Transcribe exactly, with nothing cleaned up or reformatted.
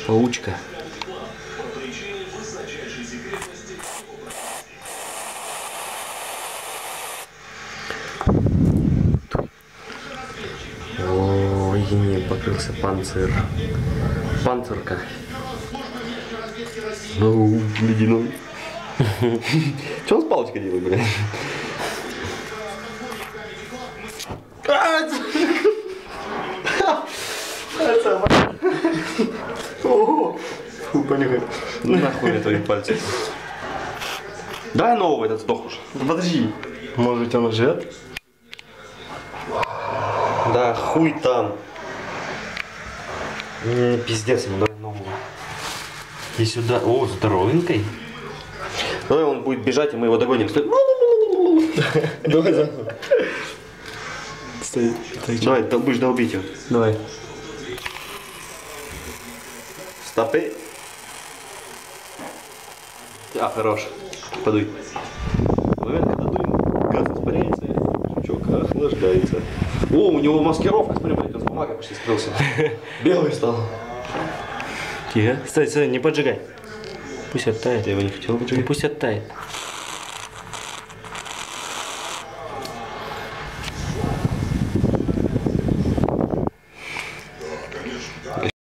Паучка. Ой, не покрылся панцирь. Панцирка. Ну, ледяной. Че он с палочкой делает, блядь? Фу, понюхай. Нахуй мне твои пальцы. Дай нового, этот сдох уж. Подожди. Может он живет? Да хуй там. Не, пиздец ему, давай нового. И сюда. О, здоровенькой. Давай он будет бежать, и мы его догоним. Стой. Давай за. Стой. Давай, будешь долбить его. Давай. Стопы. А, хорош. Подуй. Момент, когда дуем, газ испаряется, жучок охлаждается. О, у него маскировка, смотри, блядь, он с бумагой почти скрылся. Белый стал. Тихо. Стой, стой, не поджигай. Пусть оттает. Я его не хотел поджигать. Пусть оттает.